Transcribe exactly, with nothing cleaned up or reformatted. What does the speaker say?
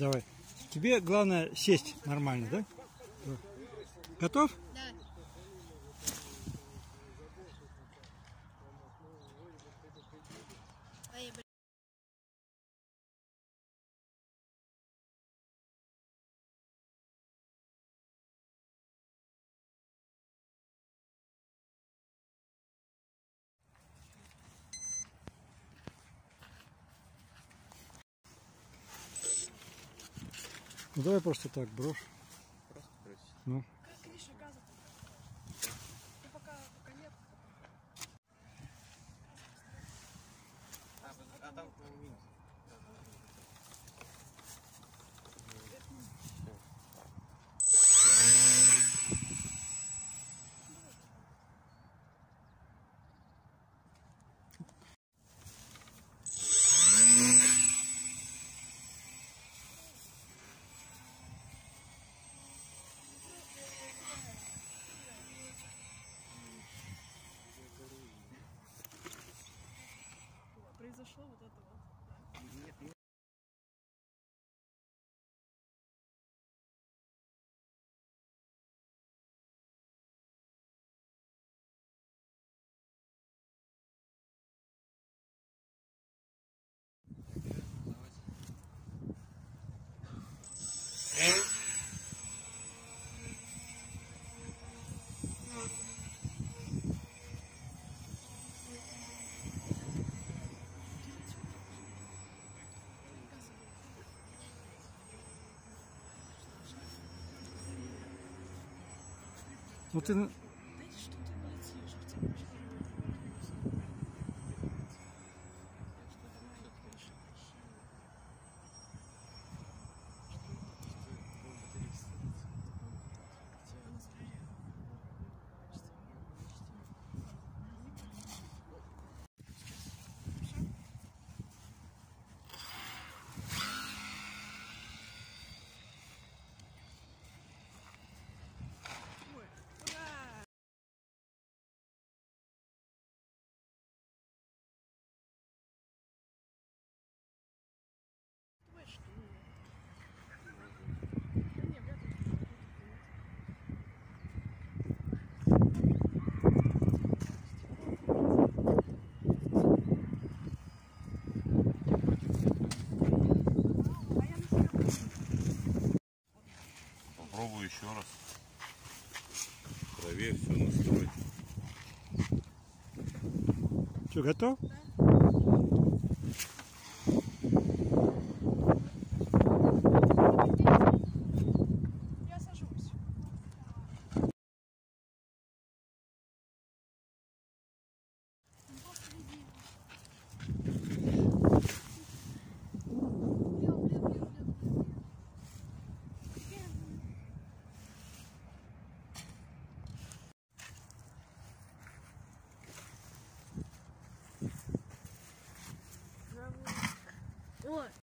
Давай. Тебе главное сесть нормально, да? Готов? Да. Поехали. Ну давай просто так брошь. Просто брось. Ну. Как Гриша газа? Ты пока, пока нет. А, а там минус. Произошло вот это вот. Да. Нет, нет. Ну ты... Да что ты летишь? У тебя вообще Попробую еще раз. Проверь, все настрой. Что, готов? я сажусь. Ну, просто иди. Блин, блин, блин, блин, блин. Ой.